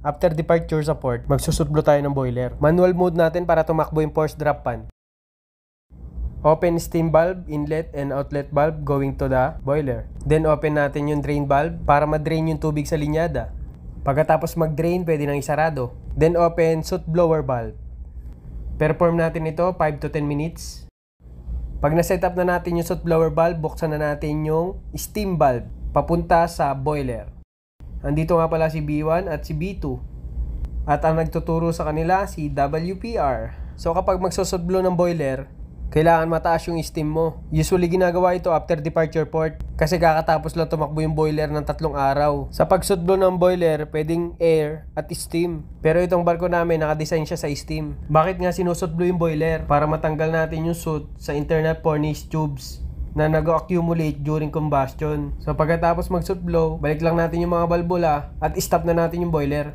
after departure sa port, magsusootblow tayo ng boiler. Manual mode natin para tumakbo yung force drop pan. Open steam valve, inlet and outlet valve going to the boiler. Then open natin yung drain valve para ma-drain yung tubig sa linyada. Pagkatapos mag-drain, pwede nang isarado. Then open soot blower valve. Perform natin ito 5 to 10 minutes. Pag na-set up na natin yung soot blower valve, buksan na natin yung steam valve papunta sa boiler. Andito nga pala si B1 at si B2. At ang nagtuturo sa kanila si WPR. So kapag magsosootblow ng boiler, kailangan mataas yung steam mo. Usually ginagawa ito after departure port kasi kakatapos lang tumakbo yung boiler ng 3 araw. Sa pag-sootblow ng boiler, pwedeng air at steam. Pero itong barko namin, nakadesign siya sa steam. Bakit nga sinusootblow yung boiler? Para matanggal natin yung soot sa internal furnace tubes na nag-accumulate during combustion. So pagkatapos mag-sootblow, balik lang natin yung mga balbula at stop na natin yung boiler.